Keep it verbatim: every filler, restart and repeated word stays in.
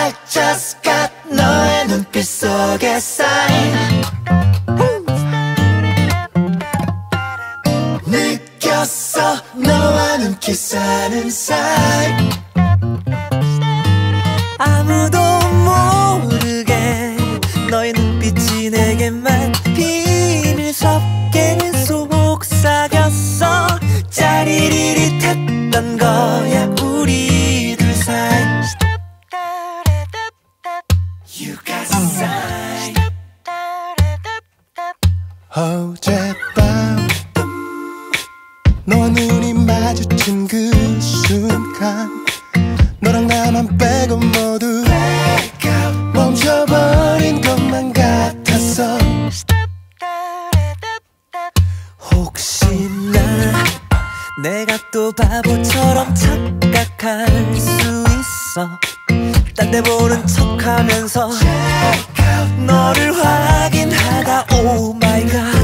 I just got 너의 눈빛 속의 sign. 느꼈어 너와 눈 키스하는 사이. 아무도 모르게 너의 눈빛이 내게만 비밀스럽게는 속삭였어. 짜리리릿 했던 거야 우리 둘 사이. You got sign. 어젯밤 너와 눈이 마주친 그 순간 너랑 나만 빼고 모두 멈춰버린 것만 같았어. 혹시나 내가 또 바보처럼 착각할 수 있어. 딴 데 보는 척하면서 너를 확인하다. Oh my god.